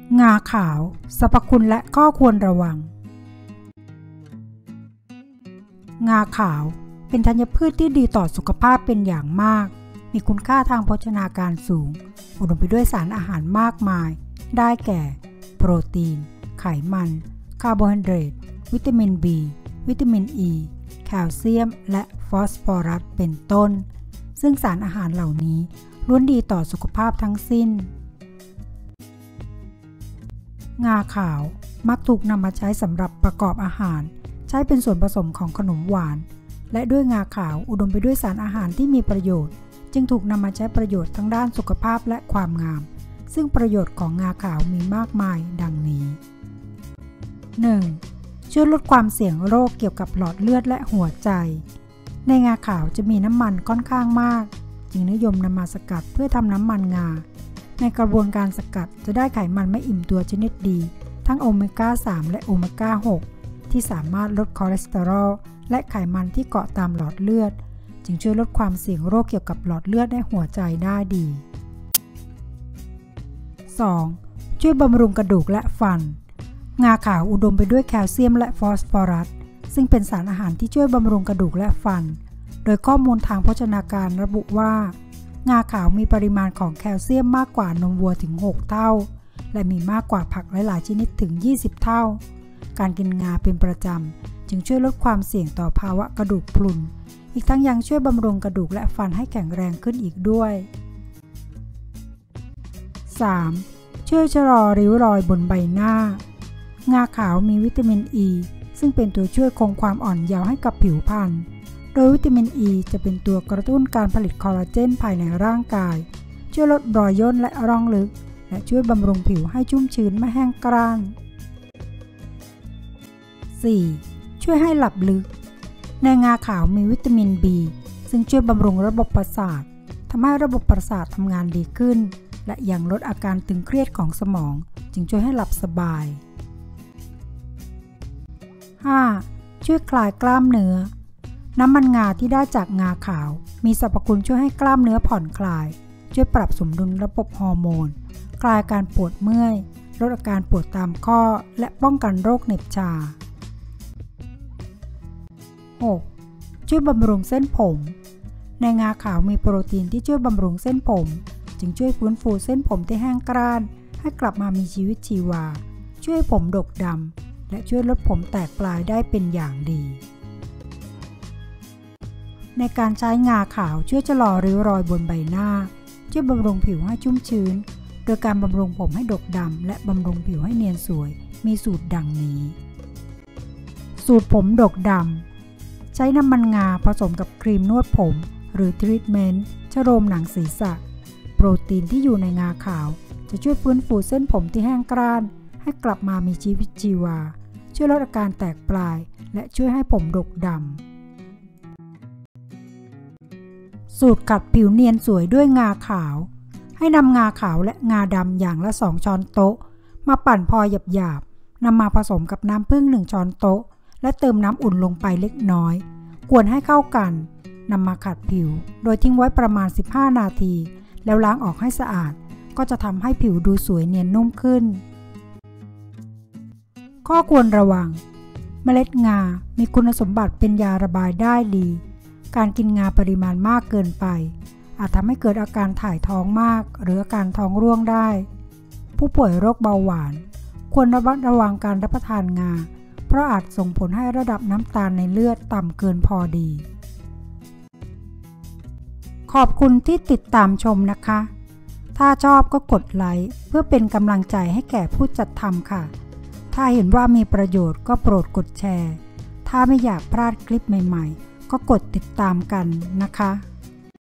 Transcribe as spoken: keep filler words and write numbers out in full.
งาขาวสรรพคุณและข้อควรระวังงาขาวเป็นธัญพืชที่ดีต่อสุขภาพเป็นอย่างมากมีคุณค่าทางโภชนาการสูงอุดมไปด้วยสารอาหารมากมายได้แก่โปรตีนไขมันคาร์โบไฮเดรตวิตามิน บี วิตามิน อี แคลเซียมและฟอสฟอรัสเป็นต้นซึ่งสารอาหารเหล่านี้ล้วนดีต่อสุขภาพทั้งสิ้นงาขาวมักถูกนำมาใช้สำหรับประกอบอาหารใช้เป็นส่วนผสมของขนมหวานและด้วยงาขาวอุดมไปด้วยสารอาหารที่มีประโยชน์จึงถูกนำมาใช้ประโยชน์ทั้งด้านสุขภาพและความงามซึ่งประโยชน์ของงาขาวมีมากมายดังนี้ หนึ่ง. ช่วยลดความเสี่ยงโรคเกี่ยวกับหลอดเลือดและหัวใจในงาขาวจะมีน้ำมันค่อนข้างมากจึงนิยมนำมาสกัดเพื่อทำน้ำมันงาในกระบวนการสกัดจะได้ไขมันไม่อิ่มตัวชนิดดีทั้งโอเมก้า สาม และโอเมก้า หก ที่สามารถลดคอเลสเตอรอลและไขมันที่เกาะตามหลอดเลือดจึงช่วยลดความเสี่ยงโรคเกี่ยวกับหลอดเลือดและหัวใจได้ดี สอง. ช่วยบำรุงกระดูกและฟันงาขาวอุดมไปด้วยแคลเซียมและฟอสฟอรัสซึ่งเป็นสารอาหารที่ช่วยบำรุงกระดูกและฟันโดยข้อมูลทางโภชนาการระบุว่างาขาวมีปริมาณของแคลเซียมมากกว่านมวัวถึงหกเท่าและมีมากกว่าผักหลายๆชนิดถึงยี่สิบเท่าการกินงาเป็นประจำจึงช่วยลดความเสี่ยงต่อภาวะกระดูกพรุนอีกทั้งยังช่วยบำรุงกระดูกและฟันให้แข็งแรงขึ้นอีกด้วย สาม. ช่วยชะลอริ้วรอยบนใบหน้างาขาวมีวิตามินอ e, ีซึ่งเป็นตัวช่วยคงความอ่อนเยาว์ให้กับผิวพรรณโดยวิตามินอ e ีจะเป็นตัวกระตุ้นการผลิตคอลลาเจนภายในร่างกายช่วยลดรอยย่นและร่องลึกและช่วยบำรุงผิวให้ชุ่มชื้นไม่แห้งกร้าน สี่. ช่วยให้หลับลึกในงาขาวมีวิตามิน บี ซึ่งช่วยบำรุงระบบประสาททำให้ระบบประสาททำงานดีขึ้นและยังลดอาการตึงเครียดของสมองจึงช่วยให้หลับสบาย ห้า. ช่วยคลายกล้ามเนื้อน้ำมันงาที่ได้จากงาขาวมีสรรพคุณช่วยให้กล้ามเนื้อผ่อนคลายช่วยปรับสมดุลระบบฮอร์โมนคลายการปวดเมื่อยลดอาการปวดตามข้อและป้องกันโรคเหน็บชา หก. ช่วยบำรุงเส้นผมในงาขาวมีโปรตีนที่ช่วยบำรุงเส้นผมจึงช่วยฟื้นฟูเส้นผมที่แห้งกร้านให้กลับมามีชีวิตชีวาช่วยผมดกดำและช่วยลดผมแตกปลายได้เป็นอย่างดีในการใช้งาขาวช่วยชะลอริ้วรอยบนใบหน้าช่วยบำรุงผิวให้ชุ่มชื้นโดยการบำรุงผมให้ดกดำและบำรุงผิวให้เนียนสวยมีสูตรดังนี้สูตรผมดกดำใช้น้ำมันงาผสมกับครีมนวดผมหรือทรีทเมนต์ชโลมหนังศีรษะโปรตีนที่อยู่ในงาขาวจะช่วยฟื้นฟูเส้นผมที่แห้งกร้านให้กลับมามีชีวิตชีวาช่วยลดอาการแตกปลายและช่วยให้ผมดกดำสูตรขัดผิวเนียนสวยด้วยงาขาวให้นำงาขาวและงาดำอย่างละสองช้อนโต๊ะมาปั่นพอหยาบๆนำมาผสมกับน้ำผึ้งหนึ่งช้อนโต๊ะและเติมน้ำอุ่นลงไปเล็กน้อยกวนให้เข้ากันนำมาขัดผิวโดยทิ้งไว้ประมาณสิบห้านาทีแล้วล้างออกให้สะอาดก็จะทำให้ผิวดูสวยเนียนนุ่มขึ้นข้อควรระวังเมล็ดงามีคุณสมบัติเป็นยาระบายได้ดีการกินงาปริมาณมากเกินไปอาจทำให้เกิดอาการถ่ายท้องมากหรืออาการท้องร่วงได้ผู้ป่วยโรคเบาหวานควรระมัดระวังการรับประทานงาเพราะอาจส่งผลให้ระดับน้ำตาลในเลือดต่ำเกินพอดีขอบคุณที่ติดตามชมนะคะถ้าชอบก็กดไลค์เพื่อเป็นกำลังใจให้แก่ผู้จัดทำค่ะถ้าเห็นว่ามีประโยชน์ก็โปรดกดแชร์ถ้าไม่อยากพลาดคลิปใหม่ๆก็กดติดตามกันนะคะ